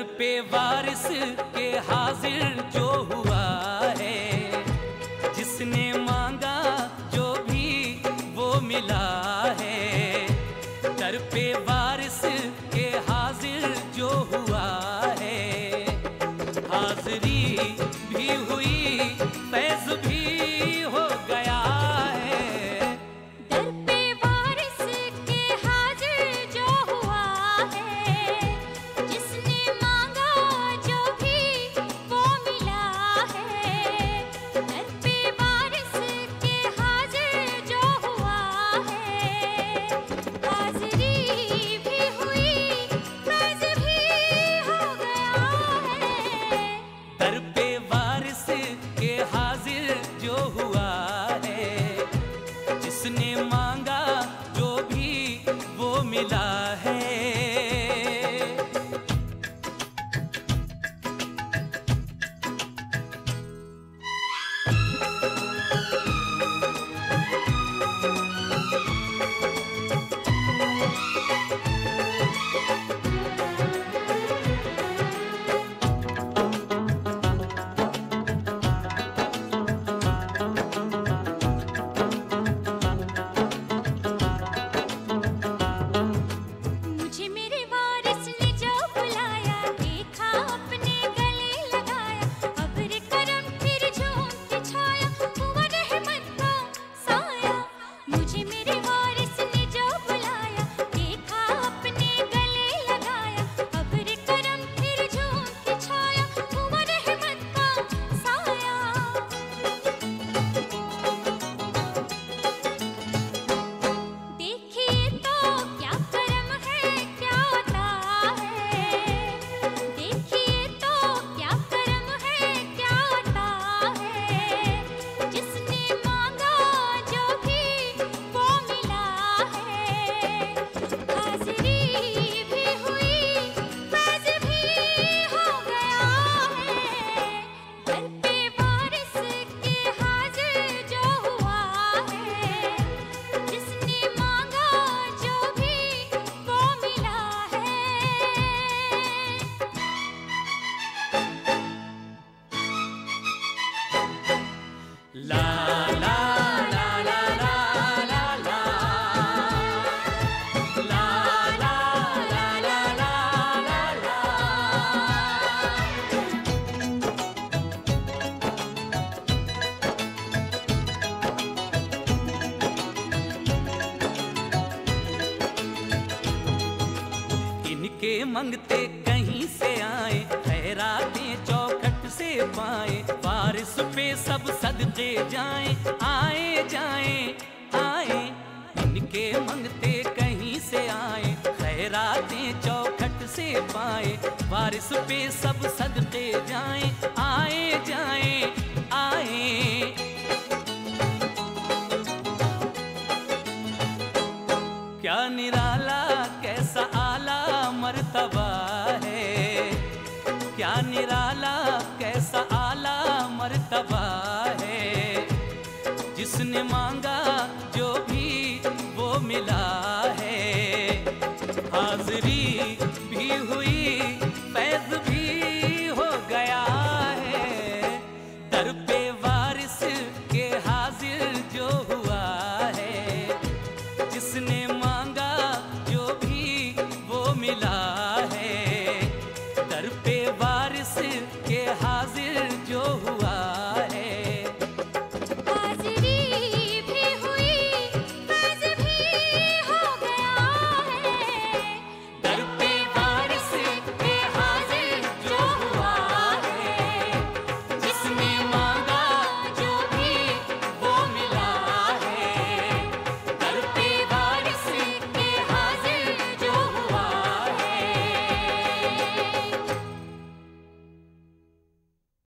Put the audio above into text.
पे वारिस के हाजिर जो हुआ है, जिसने मांगा जो भी वो मिला है। दर पे वारिस के हाजिर जो हुआ है, हाजिरी भी हुई फैज़ भी हो गया है। दर पे वारिस के हाजिर जो हुआ है, जिसने मांगा जो भी वो मिला है। दर पे वारिस के हाजिर जो हुआ है, हाजिरी भी हुई फैज़ भी हो गया है। दर पे वारिस के हाजिर जो हुआ है, जिसने मांगा जो भी वो मिला है। मुझे मेरे वारिस ने जो बुलाया, देखा अपने गले लगाया। अब्र करम फिर झूम के छाया, हुआ रहमत का साया। मुझे मेरे वारिस ने जो बुलाया, देखा अपने गले लगाया। अब्र करम फिर झूम के छाया, हुआ रहमत का साया। देखिए तो क्या करम है, क्या अता है। देखिए तो क्या करम है, क्या अता है। जिसने मांगा जो भी वो मिला है, हाजिरी भी हुई फैज़ भी हो गया है। दर पे वारिस के हाजिर जो हुआ है, जिसने मांगा जो भी वो मिला है। ला ला ला ला ला ला ला ला ला ला ला ला ला। इनके मंगते कहीं से आए, खैरातें चौखट से पाए। वारिस पे सब सदके जाएं, आए जाएं आए। इनके मंगते कहीं से आए, खैरातें चौखट से पाए। वारिस पे सब सदके जाएं, आए